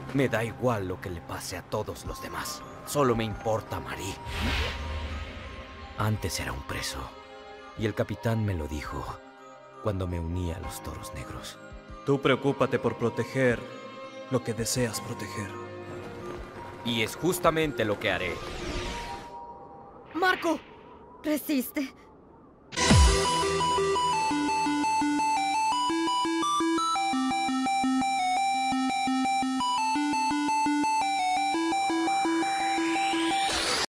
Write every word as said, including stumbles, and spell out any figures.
Me da igual lo que le pase a todos los demás. Solo me importa Marie. Antes era un preso. Y el capitán me lo dijo cuando me uní a los Toros Negros. Tú preocúpate por proteger lo que deseas proteger. Y es justamente lo que haré. ¡Marco! Resiste.